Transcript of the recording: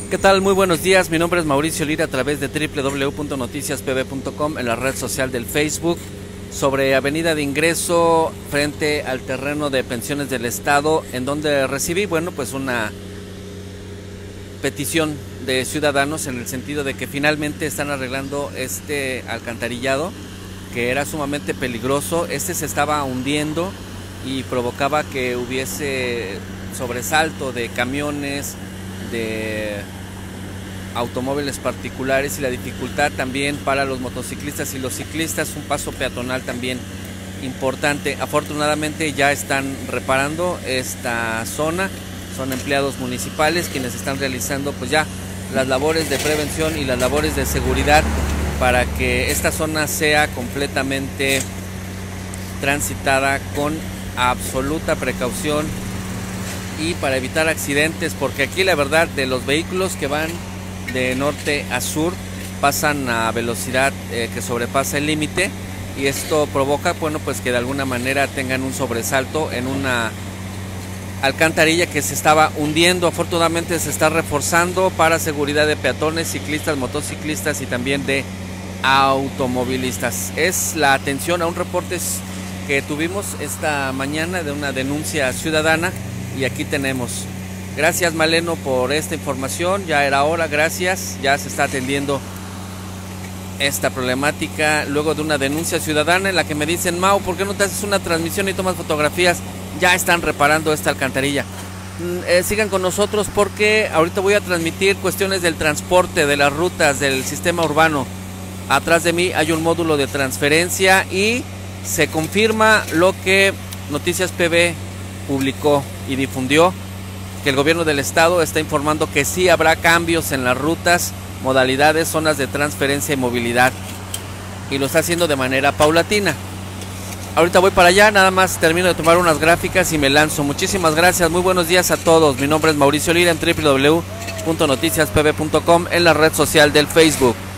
¿Qué tal? Muy buenos días, mi nombre es Mauricio Lira a través de www.noticiaspb.com en la red social del Facebook sobre Avenida de Ingreso frente al terreno de pensiones del Estado, en donde recibí, pues una petición de ciudadanos en el sentido de que finalmente están arreglando este alcantarillado que era sumamente peligroso. Este se estaba hundiendo y provocaba que hubiese sobresalto de camiones, de automóviles particulares y la dificultad también para los motociclistas y los ciclistas, un paso peatonal también importante. Afortunadamente ya están reparando esta zona, son empleados municipales quienes están realizando ya las labores de prevención y las labores de seguridad para que esta zona sea completamente transitada con absoluta precaución y para evitar accidentes, porque aquí la verdad de los vehículos que van de norte a sur pasan a velocidad que sobrepasa el límite y esto provoca que de alguna manera tengan un sobresalto en una alcantarilla que se estaba hundiendo. Afortunadamente se está reforzando para seguridad de peatones, ciclistas, motociclistas y también de automovilistas. Es la atención a un reporte que tuvimos esta mañana de una denuncia ciudadana y aquí tenemos. Gracias, Maleno, por esta información, ya era hora, gracias, ya se está atendiendo esta problemática luego de una denuncia ciudadana en la que me dicen: Mau, ¿por qué no te haces una transmisión y tomas fotografías? Ya están reparando esta alcantarilla. Sigan con nosotros porque ahorita voy a transmitir cuestiones del transporte, de las rutas, del sistema urbano. Atrás de mí hay un módulo de transferencia y se confirma lo que Noticias PB publicó y difundió, que el gobierno del estado está informando que sí habrá cambios en las rutas, modalidades, zonas de transferencia y movilidad, y lo está haciendo de manera paulatina. Ahorita voy para allá, nada más termino de tomar unas gráficas y me lanzo. Muchísimas gracias, muy buenos días a todos. Mi nombre es Mauricio Lira en www.noticiaspb.com en la red social del Facebook.